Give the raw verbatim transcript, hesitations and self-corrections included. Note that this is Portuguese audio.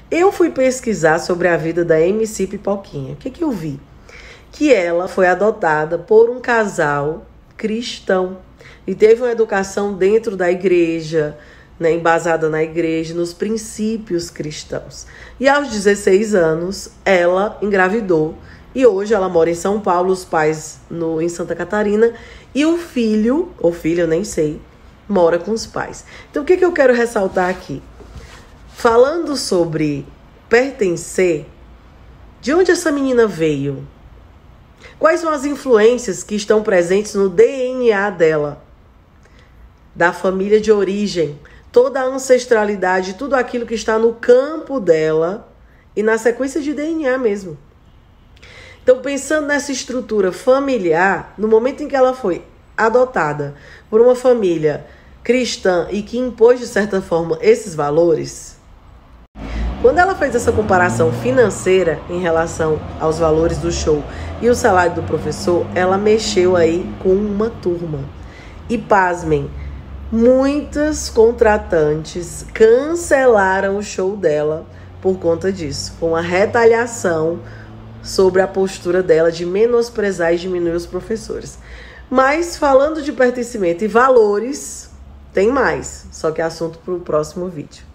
Eu fui pesquisar sobre a vida da M C Pipoquinha. O que que eu vi? Que ela foi adotada por um casal cristão e teve uma educação dentro da igreja, né, embasada na igreja, nos princípios cristãos. E aos dezesseis anos, ela engravidou e hoje ela mora em São Paulo, os pais no, em Santa Catarina, e o filho, ou filha, eu nem sei, mora com os pais. Então, o que que eu quero ressaltar aqui? Falando sobre pertencer, de onde essa menina veio? Quais são as influências que estão presentes no D N A dela? Da família de origem, toda a ancestralidade, tudo aquilo que está no campo dela e na sequência de D N A mesmo. Então, pensando nessa estrutura familiar, no momento em que ela foi adotada por uma família cristã e que impôs, de certa forma, esses valores, quando ela fez essa comparação financeira em relação aos valores do show e o salário do professor, ela mexeu aí com uma turma. E pasmem, muitas contratantes cancelaram o show dela por conta disso. Foi uma retaliação sobre a postura dela de menosprezar e diminuir os professores. Mas falando de pertencimento e valores, tem mais, só que é assunto para o próximo vídeo.